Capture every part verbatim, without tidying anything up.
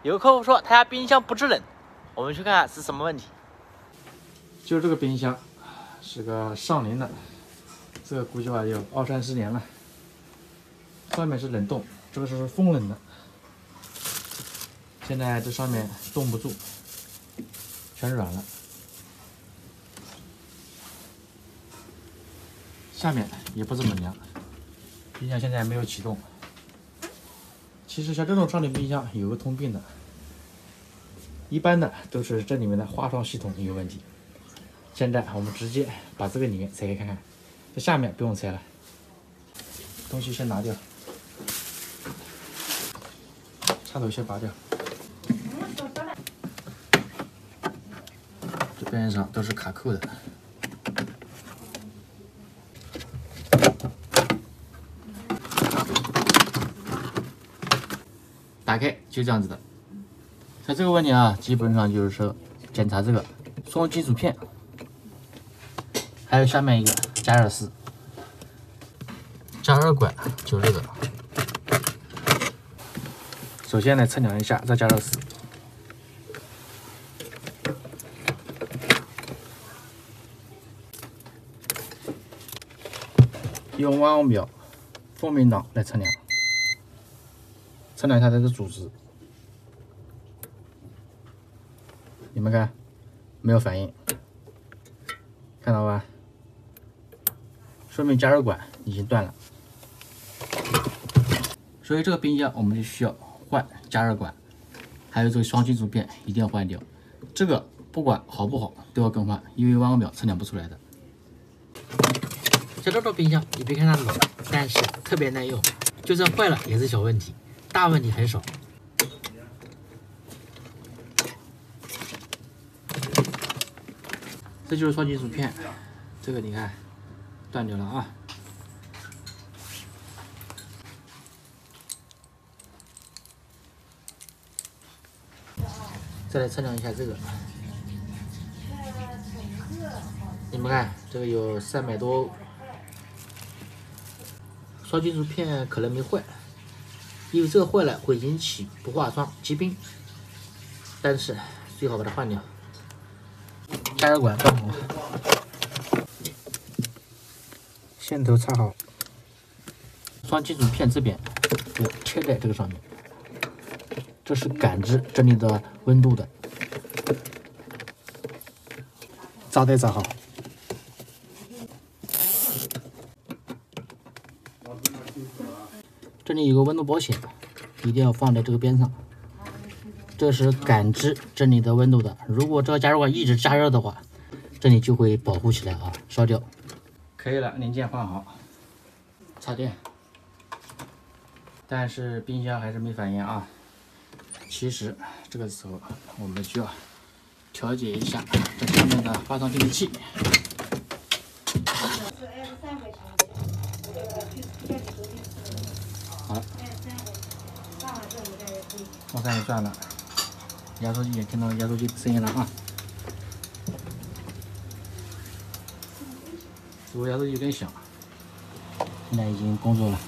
有个客户说他家冰箱不制冷，我们去看看是什么问题。 就这个冰箱是个上林的，这个估计话有二三十年了。外面是冷冻，这个是风冷的。现在这上面冻不住，全软了。下面也不怎么凉，冰箱现在没有启动。其实像这种上林冰箱有个通病的，一般的都是这里面的化霜系统有问题。现在我们直接把这个里面拆开看看，这下面不用拆了，东西先拿掉，插头先拔掉。这边上都是卡扣的。打开就这样子的。像这个问题啊，基本上就是说检查这个双金属片。还有下面一个加热丝，加热管就这个。首先来测量一下这加热丝，用万欧秒风鸣档来测量，测量它的这组织，你们看没有反应，看到吧？说明加热管已经断了，所以这个冰箱我们就需要换加热管，还有这个双金属片一定要换掉。这个不管好不好都要更换，因为万欧秒测量不出来的。像这种冰箱，你别看它老，但是特别耐用，就算坏了也是小问题，大问题很少。这就是双金属片，这个你看。断掉了啊！再来测量一下这个，你们看这个有三百多欧，双金属片可能没坏，因为这个坏了会引起不化霜结冰，但是最好把它换掉。加热管放好。线头插好，双金属片这边就贴在这个上面，这是感知这里的温度的。扎带扎好，这里有个温度保险，一定要放在这个边上，这是感知这里的温度的。如果这个加热管一直加热的话，这里就会保护起来啊，烧掉。可以了，零件换好，插电，但是冰箱还是没反应啊。其实这个时候我们需要调节一下这上面的发霜定律器。好了，往上一转了，压缩机也听到压缩机的声音了啊。这个压缩机有点响，现在已经工作了，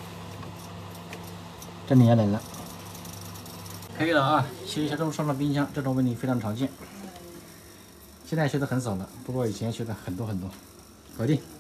这里也冷了，可以了啊。其实像这种上了冰箱这种问题非常常见，现在修的很少了，不过以前修的很多很多，搞定。